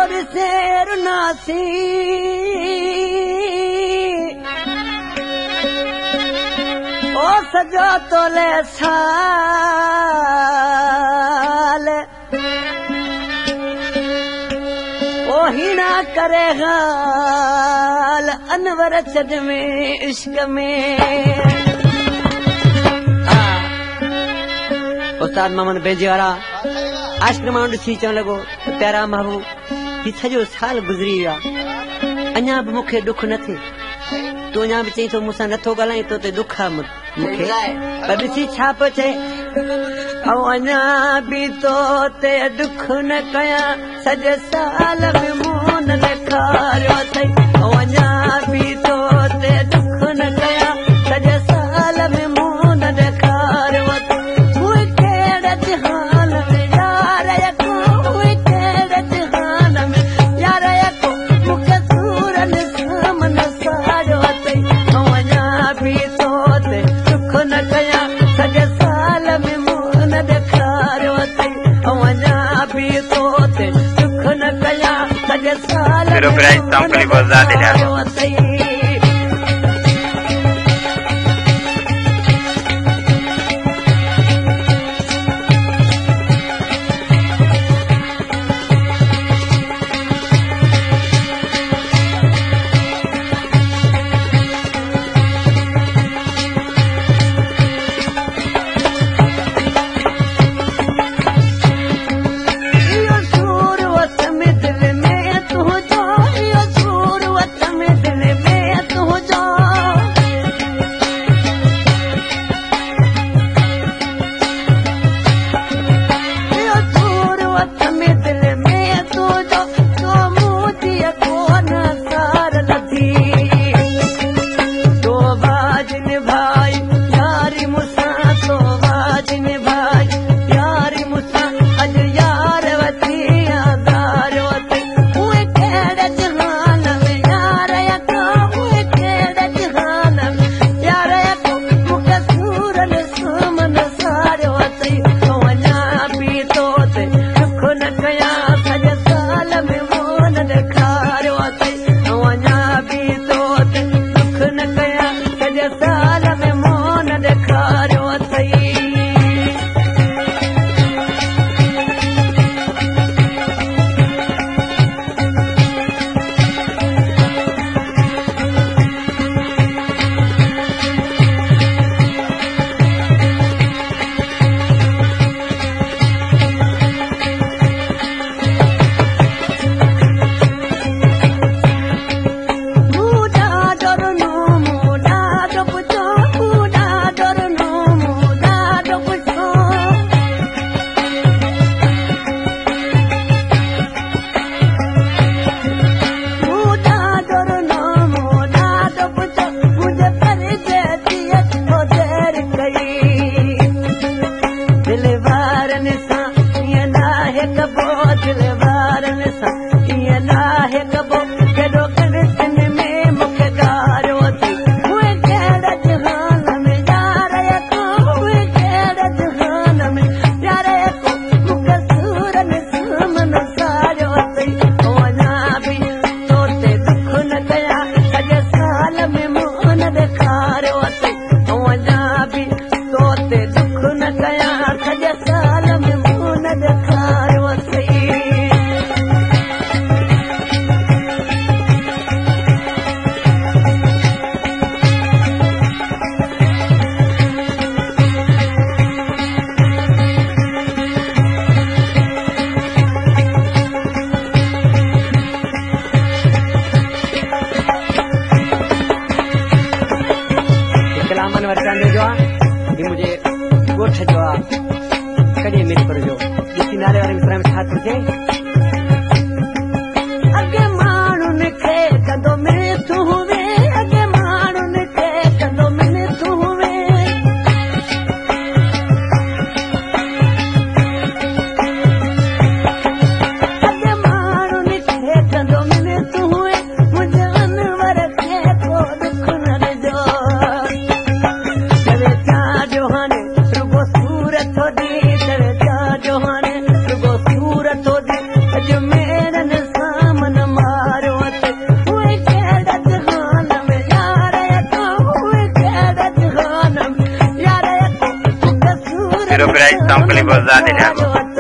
शेर नासी ओ सजो तोले साल ओ हीना करे गाल अनवर छद में इश्क में उस्ताद मोहम्मद बेजी वाला आशिक माण्हू ॾिसी चवण लॻो प्यारा महबूब हीउ सॼो साल गुज़री वियो आहे अञा बि मूंखे ॾुख न थिए तूं अञा बि चई थो मूंसां नथो ॻाल्हाए तो ते ॾुख आहे मूंखे पर ॾिसी छा पियो चए ऐं अञा बि तो ते ॾुख न कयां सॼे साल में मूं न ॾेखारियो अथई ऐं अञा बि तो ते ॾुख न कयां सॼे साल में मूं न ॾेखारियो अथई Pero por ahí está un película de la तकलीफ़ ज़्यादा ॾिया